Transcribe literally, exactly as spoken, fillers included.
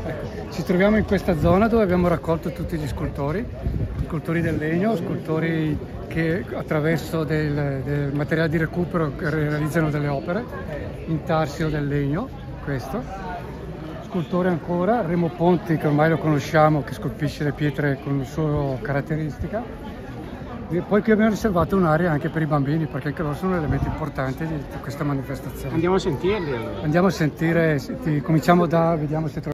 Ecco, ci troviamo in questa zona dove abbiamo raccolto tutti gli scultori, scultori del legno, scultori che attraverso del, del materiale di recupero realizzano delle opere, intarsio del legno, questo. Scultore ancora, Remo Ponti, che ormai lo conosciamo, che scolpisce le pietre con la sua caratteristica. E poi qui abbiamo riservato un'area anche per i bambini, perché anche loro sono un elemento importante di questa manifestazione. Andiamo a sentirli allora. Andiamo a sentire, cominciamo da, vediamo se troviamo.